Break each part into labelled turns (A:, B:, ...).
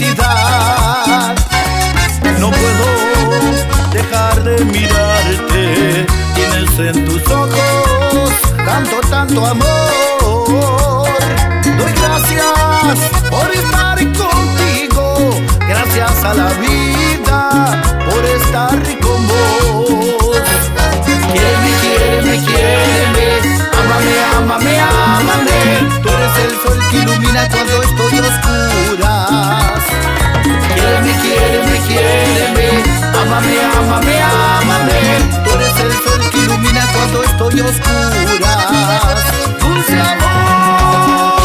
A: felicidad. No puedo dejar de mirarte, tienes en tus ojos tanto amor. Doy gracias por estar contigo, gracias a la vida por estar con vos. Quiéreme, ámame, tú eres el sol que ilumina cuando estoy a oscuras. Quiéreme, ámame, tú eres el sol que ilumina cuando estoy a oscuras. Dulce amor.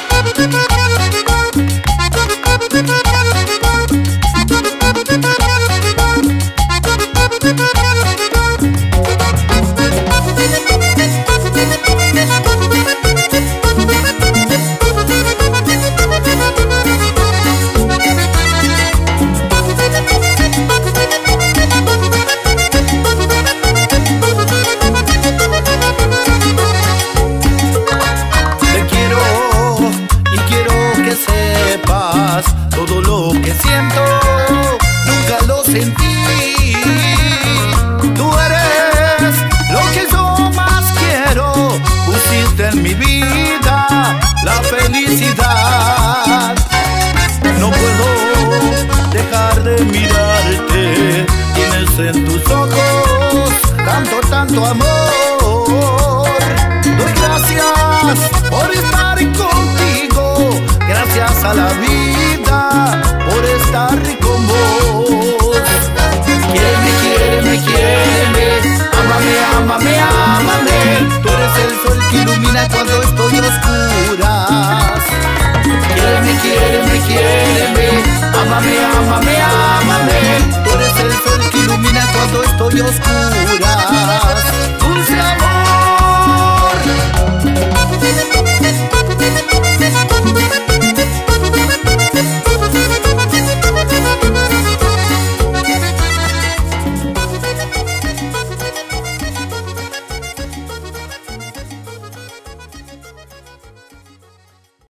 A: Todo lo que siento, nunca lo sentí. Tú eres lo que yo más quiero, pusiste en mi vida la felicidad. No puedo dejar de mirarte, tienes en tus ojos tanto amor. Doy gracias por estar contigo, gracias a la vida por estar con vos. Quiéreme, ámame, tú eres el sol que ilumina cuando estoy a oscuras. Quiéreme, ámame, tú eres el sol que ilumina cuando estoy a oscuras.